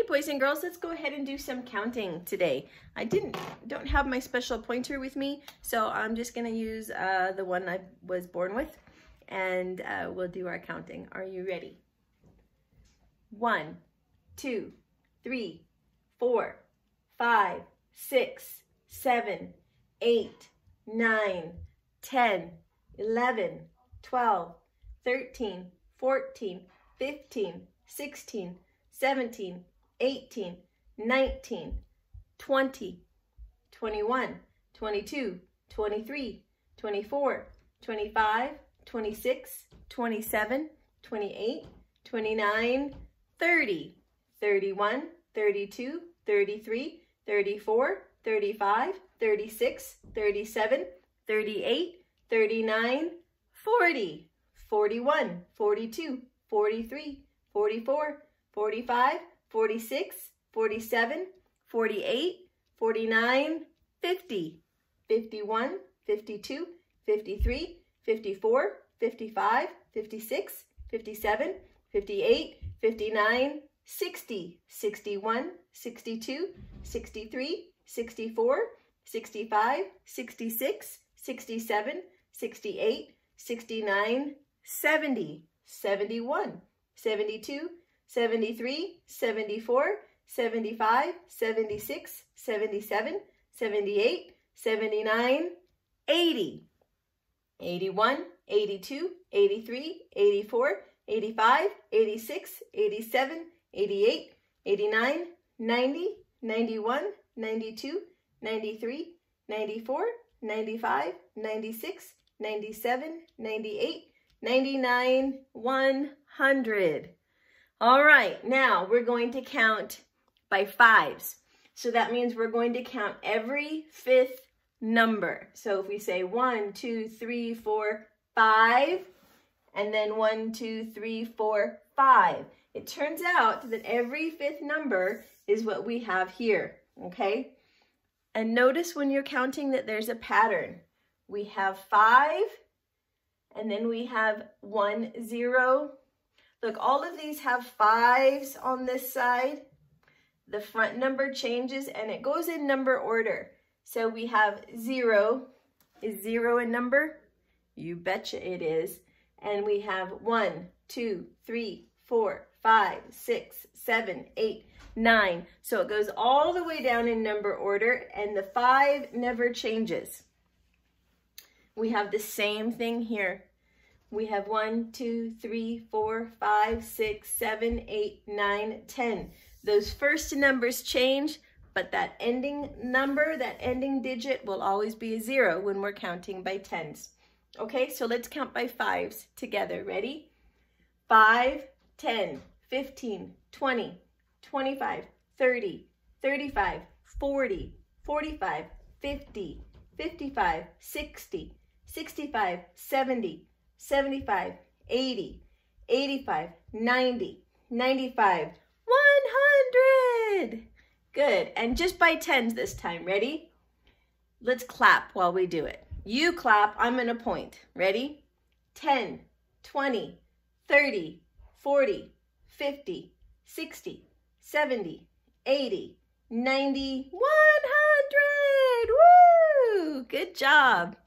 boys and girls, let's go ahead and do some counting today. I don't have my special pointer with me, so I'm just gonna use the one I was born with, and we'll do our counting. Are you ready? 1, 2, 3, 4, 5, 6, 7, 8, 9, 10, 11, 12, 13, 14, 15, 16, 17, 18, 19, 20, 21, 22, 23, 24, 25, 26, 27, 28, 29, 30, 31, 32, 33, 34, 35, 36, 37, 38, 39, 40, 41, 42, 43, 44, 45, 46, 47, 48, 49, 50, 51, 52, 53, 54, 55, 56, 57, 58, 59, 60, 61, 62, 63, 64, 65, 66, 67, 68, 69, 70, 71, 72, 73, 74, 75, 76, 77, 78, 79, 80, 81, 82, 83, 84, 85, 86, 87, 88, 89, 90, 91, 92, 93, 94, 95, 96, 97, 98, 99, 100. All right, now we're going to count by fives. So that means we're going to count every fifth number. So if we say 1, 2, 3, 4, 5, and then 1, 2, 3, 4, 5. It turns out that every fifth number is what we have here, okay? And notice when you're counting that there's a pattern. We have 5, and then we have 1, 0. Look, all of these have 5s on this side. The front number changes, and it goes in number order. So we have 0. Is 0 a number? You betcha it is. And we have 1, 2, 3, 4, 5, 6, 7, 8, 9. So it goes all the way down in number order, and the 5 never changes. We have the same thing here. We have 1, 2, 3, 4, 5, 6, 7, 8, 9, 10. Those first numbers change, but that ending number, that ending digit will always be a 0 when we're counting by tens. Okay, so let's count by fives together. Ready? 5, 10, 15, 20, 25, 30, 35, 40, 45, 50, 55, 60, 65, 70, 75, 80, 85, 90, 95, 100. Good. And just by tens this time. Ready? Let's clap while we do it. You clap, I'm going to point. Ready? 10, 20, 30, 40, 50, 60, 70, 80, 90, 100. Woo! Good job.